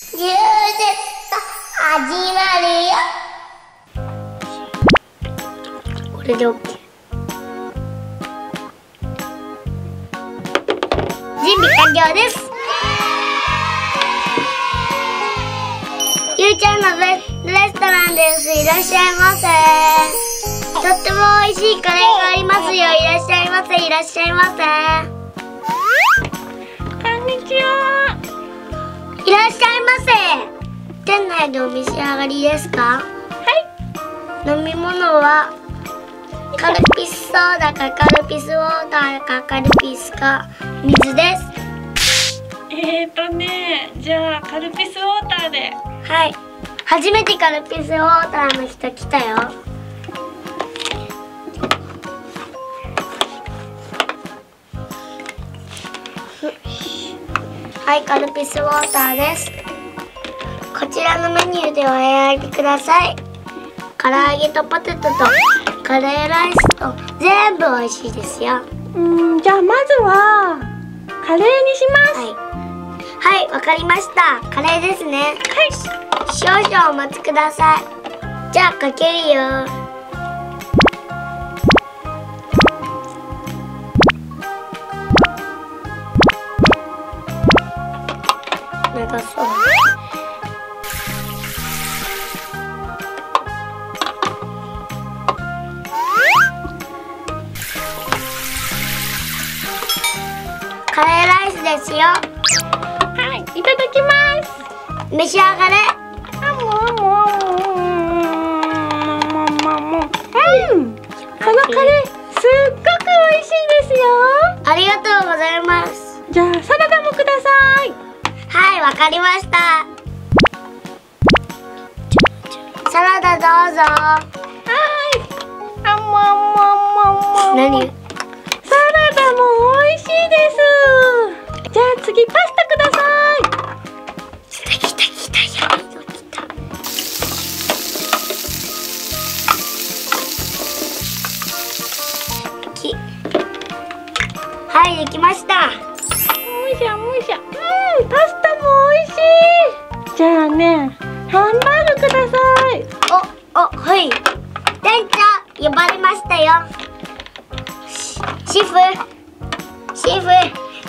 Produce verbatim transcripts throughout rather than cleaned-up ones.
ジュース始まるよ。これで OK。 準備完了です。ゆうちゃんのレストランです。いらっしゃいませ。とっても美味しいカレーがありますよ。いらっしゃいませ。いらっしゃいませ。 こんにちは。 いらっしゃいませ。店内でお召し上がりですか？ はい。 飲み物はカルピスソーダかカルピスウォーターかカルピスか水です。 えーとね、じゃあカルピスウォーターで。 はい。初めてカルピスウォーターの人来たよ。はい、カルピスウォーターです。こちらのメニューでお選びください。唐揚げとポテトとカレーライスと全部美味しいですよ。 うん、じゃあまずはカレーにします。 はい、はい、わかりました。カレーですね。はい。少々お待ちください。じゃあかけるよ。長そう。カレーライスですよ。 はい、いただきます。 召し上がれ。 あ、もうもうもうもうもうもう。うん。このカレーすっごく美味しいですよ。 ありがとうございます。 じゃあサラダもください。 はい、わかりました。サラダどうぞ。 はい。あ、もうもうもうもう。 何？ サラダも美味しいです。じゃあ次パスタください。 来た来た来た、やばいの来た。きはい、できました。 むしゃむしゃ。うん、パスタも美味しい。じゃあね、ハンバーグください。 お、お、はい。店長、呼ばれましたよ。シェフ、シェフ、シェフ。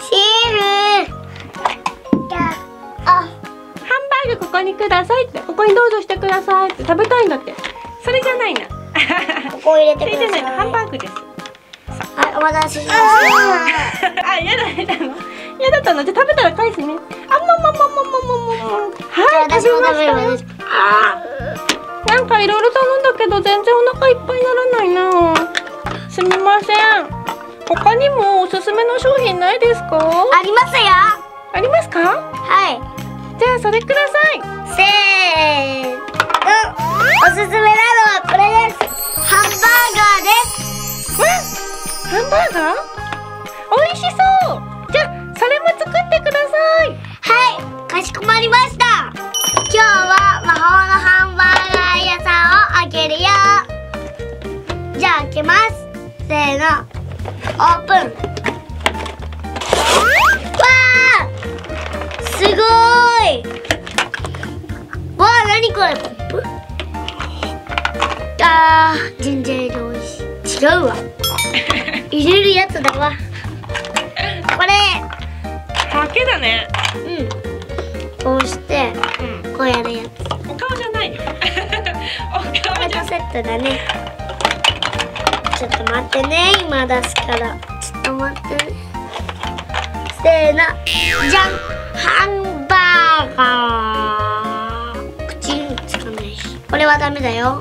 じゃあ、あ、 ハンバーグここにくださいって、ここにどうぞしてくださいって食べたいんだって。それじゃないな。 ここを入れてください。 それじゃないな、ハンバーグです。 はい、お待たせしました。 あ、やだやだの。やだったの。じゃあ食べたら返すね。あ、もももももももも。はい、 私も食べるわです。 あー、なんかいろいろ頼んだけど全然お腹いっぱいにならないな。すみません。他にもおすすめの商品ないですか？ ありますよ。 ありますか？ はい。 じゃあそれください。 せーの。おすすめなのはこれです。ハンバーガーです。 ハンバーガー？美味しそう。じゃあそれも作ってください。 はい、かしこまりました。今日は魔法のハンバーガー屋さんを開けるよ。じゃあ開けます。せーの、オープン。わー、すごーい。わー、なにこれ、ポップ？あー、全然美味しい。違うわ。入れるやつだわ。これ。 ハケだね。 うん。こうして、うん、こうやるやつ。 お顔じゃないよ。お顔じゃセットだね。ちょっと待ってね、今出すから。ちょっと待ってね。せーの、じゃん、ハンバーガー。口につかないし。これはダメだよ。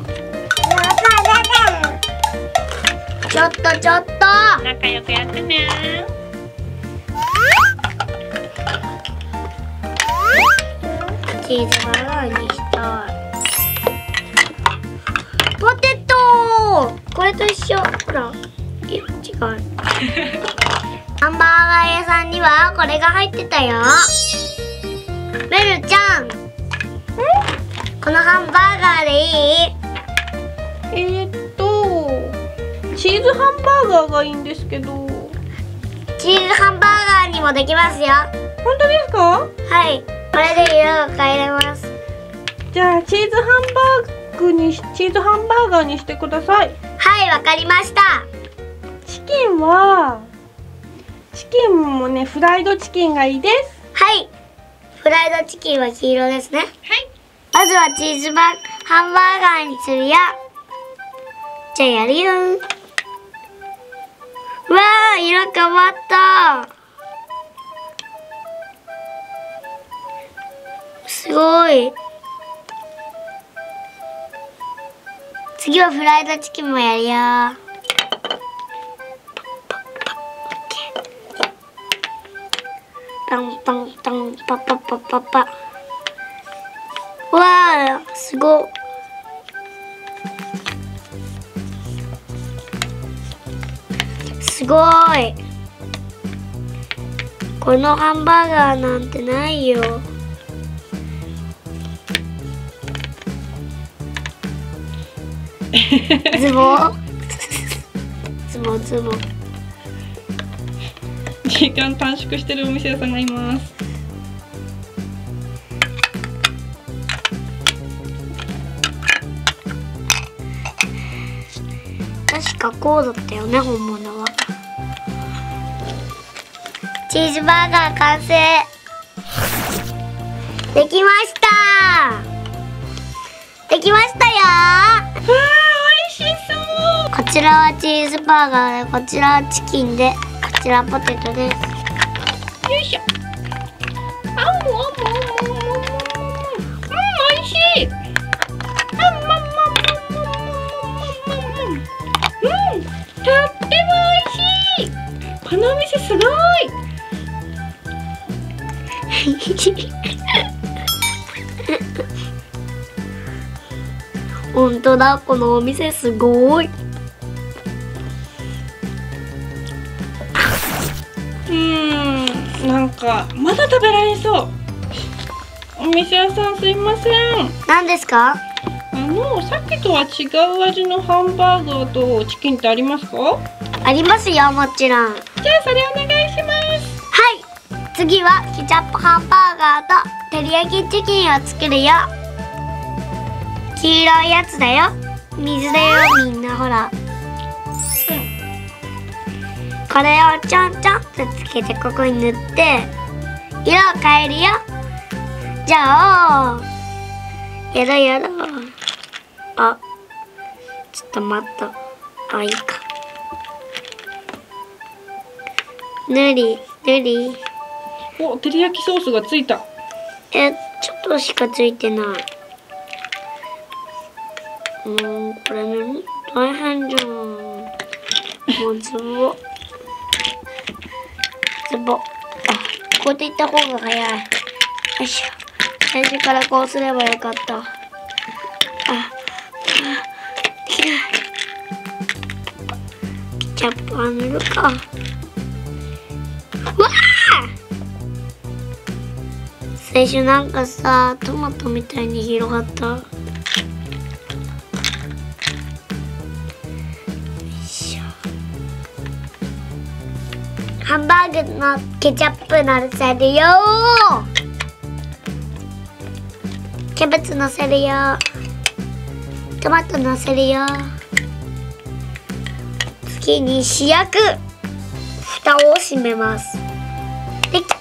ちょっとちょっと。 仲良くやってね。 チーズバーガーにしたい。ポテトこれと一緒。ほら、いや違う。ハンバーガー屋さんにはこれが入ってたよ。メルちゃん、このハンバーガーでいい？ えー、っとチーズハンバーガーがいいんですけど。 チーズハンバーガーにもできますよ。 本当ですか？ はい。 これで色が変えれます。 じゃあチーズハンバーグにしチーズハンバーガーにしてください。 はい、わかりました。 チキンはチキンもね、フライドチキンがいいです。 はい、フライドチキンは黄色ですね。はい、まずはチーズバーハンバーガーにするよ。じゃあやるよ。うわー、色変わった。すごい。次はフライドチキンもやるよ。パンパンパンパパパパパ。わー、すごい。すごい。このハンバーガーなんてないよ。ズボズボズボ。 時間短縮してるお店屋さんがいます。 確かこうだったよね、本物は。チーズバーガー完成できました。できましたよ。 わー、美味しそう。 こちらはチーズバーガーで、こちらはチキンで、こちらはポテトです。 よいしょ。あんもあんもあんもあんもあんも。うん、美味しい。あんもあんもあんもあんもあんもあんもあんもあん。うん、とっても美味しい。このお店すごい。 本当だ、このお店すごい。 うーん、なんかまだ食べられそう。お店屋さんすいません。 何ですか？ あのさっきとは違う味のハンバーガーとチキンってありますか？ ありますよ、もちろん。 じゃあそれお願いします。 はい、次はケチャップハンバーガーと照り焼きチキンを作るよ。黄色いやつだよ。水だよ、みんなほら。これをちょんちょんとつけてここに塗って色を変えるよ。じゃあやろうやろう。あ、ちょっと待った。あ、いいか。塗り塗り。 お、照り焼きソースがついた。 え、ちょっとしかついてない。うーん、これね、大変じゃん。もうズボズボ。あ、こうやっていった方が早い。よいしょ。最初からこうすればよかった。あ、あ、できない。ケチャップは塗るか。うわあ！最初なんかさ、トマトみたいに広がった。ハンバーグのケチャップのせるよ。キャベツのせるよ。トマトのせるよ。次に主役。蓋を閉めます。できた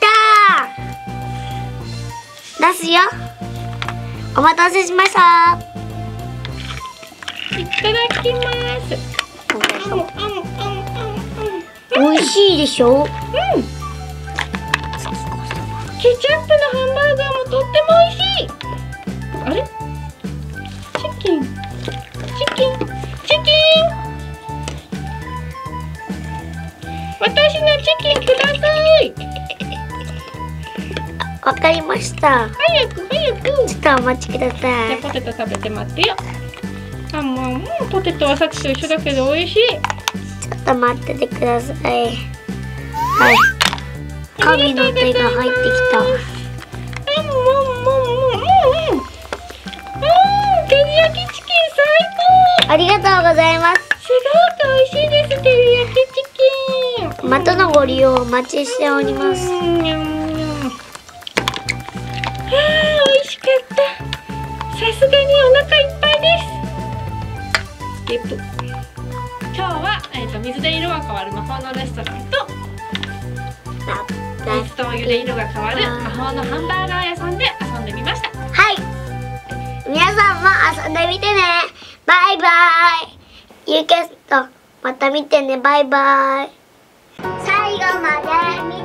ー。出すよ。お待たせしました。 いただきます。 美味しいでしょ。うん。ケチャップのハンバーガーもとっても美味しい。あれ？チキン、チキン、チキン。私のチキンください。 わかりました。 早く早く。 ちょっとお待ちください。 じゃあポテト食べて待ってよ。あ、もう、うん、ポテトはさっきと一緒だけど美味しい。 ちょっと待っててください。はい。神の手が入ってきた。 うん、もう、もう、もう、もう、うん。照り焼きチキン最高。 ありがとうございます。 すごく美味しいです。照り焼きチキン。 またのご利用お待ちしております。 うん、にゃんにゃん。はリップ。今日は、えー、と水で色が変わる魔法のレストランと水とお湯で色が変わる魔法のハンバーガー屋さんで遊んでみました。 はい、皆さんも遊んでみてね。バイバイ。ユーキャストまた見てね。バイバイ。最後まで見て